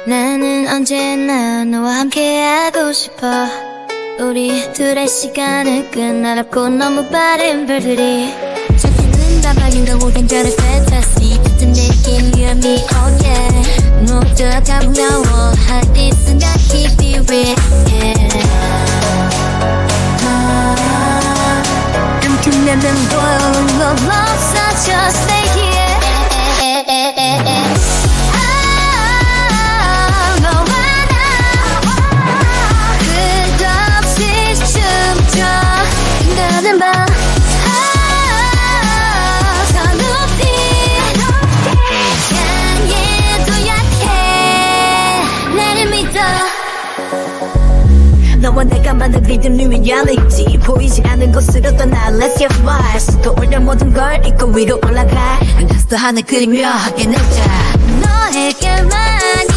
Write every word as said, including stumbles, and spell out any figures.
나는 언제나 너와 함께하고 싶어. 우리 둘의 시간을 끝나놓고 너무 빠른 별들이 잡히는 다방인가 우연별의 fantasy 같은 느낌 you and me oh yeah. 모두가 가부러워할 이 순간 keep it real yeah. 멈춘다면 보여온 건 없어 just stay here. 나는 봐 더 높이 강해도 약해 나를 믿어. 너와 내가 만든 리듬 new reality 보이지 않는 곳으로 떠나 let's get wise 떠올려 모든 걸 잊고 위로 올라가 그래서 하늘 그리며 함께 날자 너에게만